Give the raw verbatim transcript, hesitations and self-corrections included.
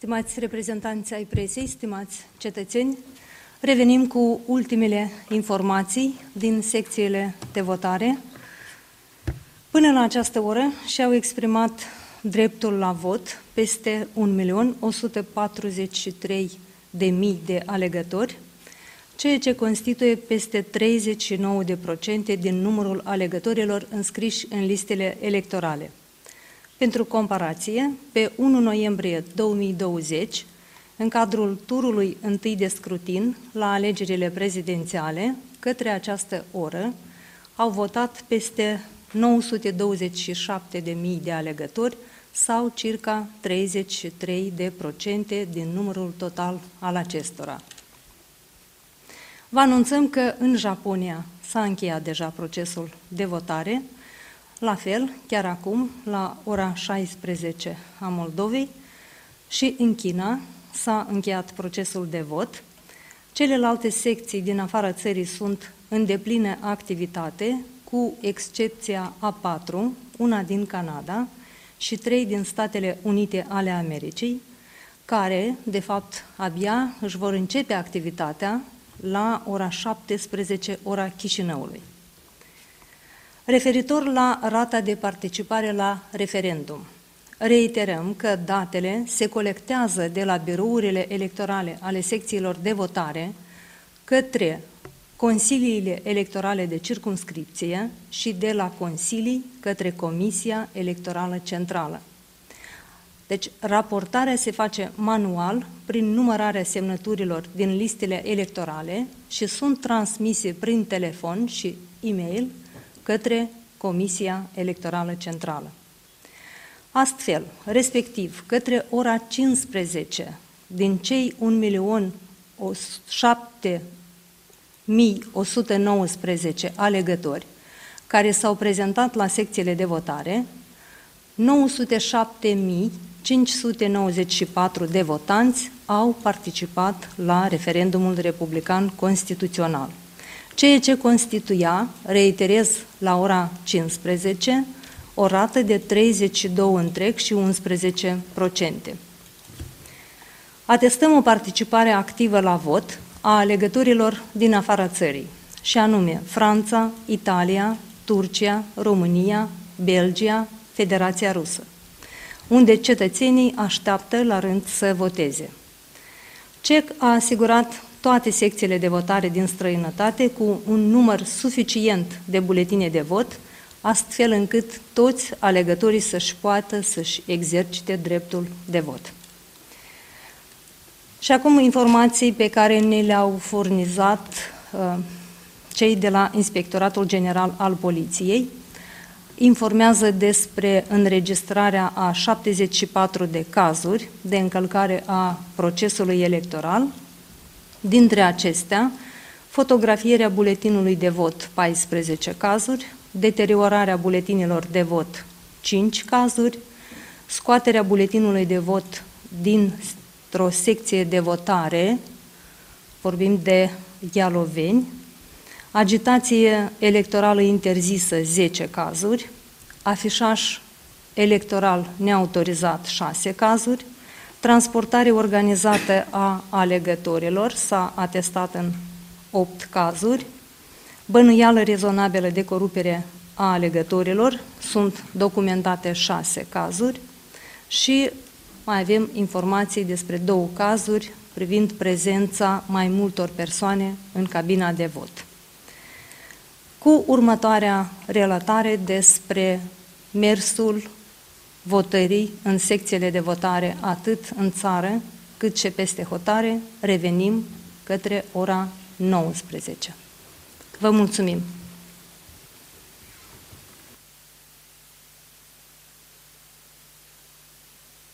Stimați reprezentanți ai presei, stimați cetățeni, revenim cu ultimele informații din secțiile de votare. Până la această oră și-au exprimat dreptul la vot peste un milion o sută patruzeci și trei de mii de alegători, ceea ce constituie peste treizeci și nouă la sută din numărul alegătorilor înscriși în listele electorale. Pentru comparație, pe unu noiembrie două mii douăzeci, în cadrul turului întâi de scrutin la alegerile prezidențiale, către această oră, au votat peste nouă sute douăzeci și șapte de mii de alegători sau circa treizeci și trei la sută din numărul total al acestora. Vă anunțăm că în Japonia s-a încheiat deja procesul de votare, la fel, chiar acum, la ora șaisprezece a Moldovei, și în China s-a încheiat procesul de vot. Celelalte secții din afara țării sunt în deplină activitate, cu excepția a patru, una din Canada și trei din Statele Unite ale Americii, care, de fapt, abia își vor începe activitatea la ora șaptesprezece, ora Chișinăului. Referitor la rata de participare la referendum, reiterăm că datele se colectează de la birourile electorale ale secțiilor de votare către consiliile electorale de circumscripție și de la consilii către Comisia Electorală Centrală. Deci, raportarea se face manual prin numărarea semnăturilor din listele electorale și sunt transmise prin telefon și e-mail către Comisia Electorală Centrală. Astfel, respectiv, către ora cincisprezece, din cei un milion șapte mii o sută nouăsprezece alegători care s-au prezentat la secțiile de votare, nouă sute șapte mii cinci sute nouăzeci și patru de votanți au participat la referendumul republican constituțional, ceea ce constituia, reiterez, la ora cincisprezece, o rată de treizeci și doi virgulă unsprezece la sută. Atestăm o participare activă la vot a alegătorilor din afara țării, și anume Franța, Italia, Turcia, România, Belgia, Federația Rusă, unde cetățenii așteaptă la rând să voteze. C E C a asigurat toate secțiile de votare din străinătate cu un număr suficient de buletine de vot, astfel încât toți alegătorii să-și poată să-și exercite dreptul de vot. Și acum informații pe care ne le-au furnizat uh, cei de la Inspectoratul General al Poliției. Informează despre înregistrarea a șaptezeci și patru de cazuri de încălcare a procesului electoral. Dintre acestea, fotografierea buletinului de vot paisprezece cazuri, deteriorarea buletinilor de vot cinci cazuri, scoaterea buletinului de vot dintr-o secție de votare, vorbim de Ialoveni, agitație electorală interzisă zece cazuri, afișaj electoral neautorizat șase cazuri, transportare organizată a alegătorilor s-a atestat în opt cazuri, bănuială rezonabilă de corupere a alegătorilor sunt documentate șase cazuri și mai avem informații despre două cazuri privind prezența mai multor persoane în cabina de vot. Cu următoarea relatare despre mersul votării în secțiile de votare atât în țară cât și peste hotare, revenim către ora nouăsprezece. Vă mulțumim!